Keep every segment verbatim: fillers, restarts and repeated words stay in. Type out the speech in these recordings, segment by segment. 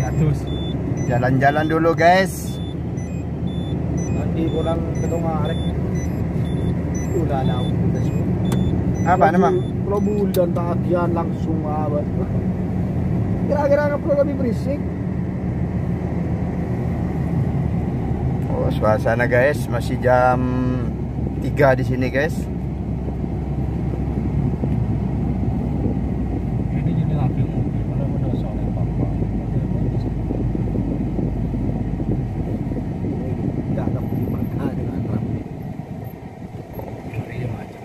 Jalan-jalan dulu guys. Nanti pulang ke Tongarek. Udah ada udah semua. Apa nama? Kalau bulan tagihan langsung abad. Kira-kira nggak perlu lebih berisik. Oh, suasana guys, masih jam tiga di sini guys. Ini jadi lagi mobil, mana pada soalnya papa. Tidak ada gimana dengan ramai. Iya aja.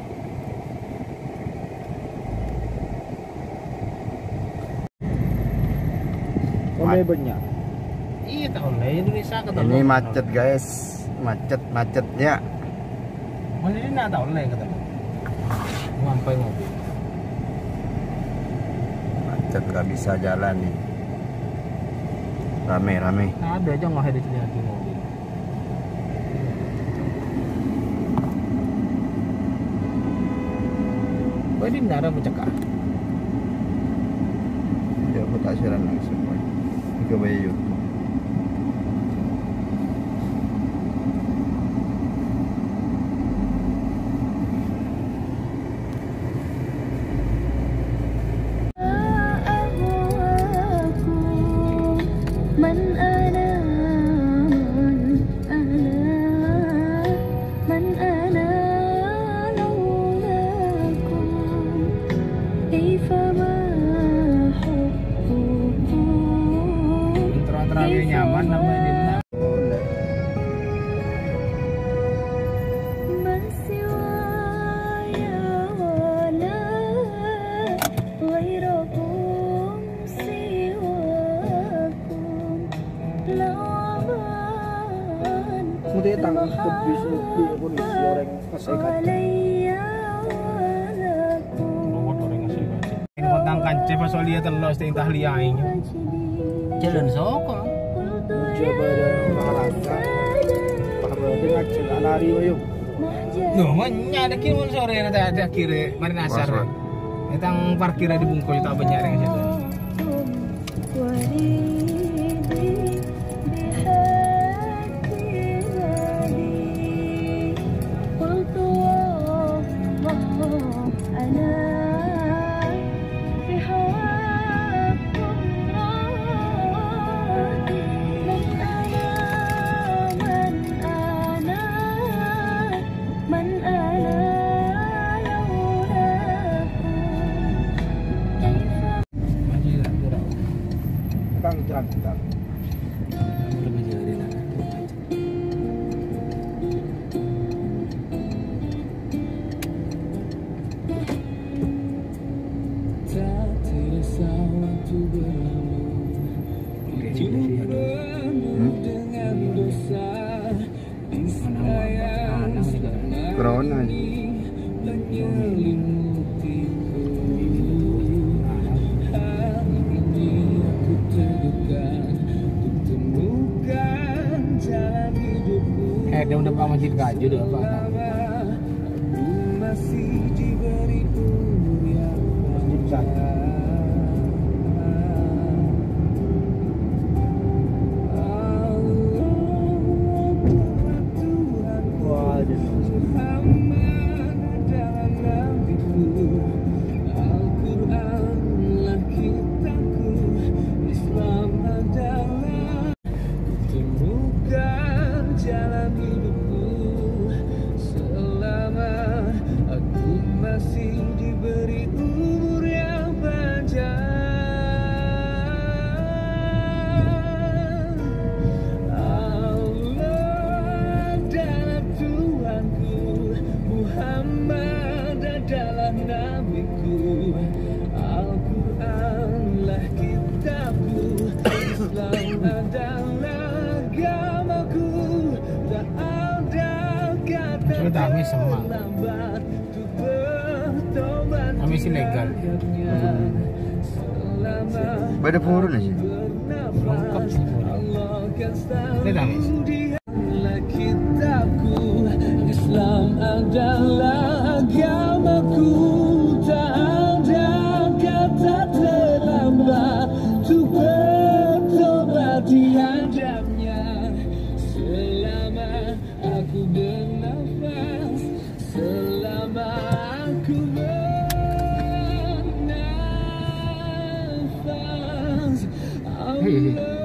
Ramai banyak. Iya tahun lain Indonesia kata. Ini macet guys, macet-macetnya. Mana ini nak tahun lain kata. Sampai mobil. Macet gak bisa jalan nih. Rame-rame. Nah, ada aja nggak ada di lagi mobil. Kok ini nggak ada mencekah? Ya aku tak siaran langsung. Ke Bayu. Terlalu nyaman namanya. Kemudian tanggung bis di kondisi orang kesehatan. Ini tentang kancing pas dia telos tentang liainya. Jalan soko. Coba dan olahraga. Pakai dengan cek lari wayo. Loh, mana ada kimun sore ada ada kiri mari nasar. Tentang parkir di bungkul tak banyak yang situ. Jalan kita. Lebih jauh dari sana. Tak terasa waktu berlalu. Dengan dosa di sayang Corona. Eh, dia udah masjid Gaju udah apa? Masih diberi masjid sana. Wah, jadi Amis sama Amis ilegal. Bada purun aja. Lengkap sih. Lihat Amis. Islam adalah agamaku, tak ada kata terlambat untuk bertobat. tiadanya selama aku bernafas, selama aku bernafas. Allah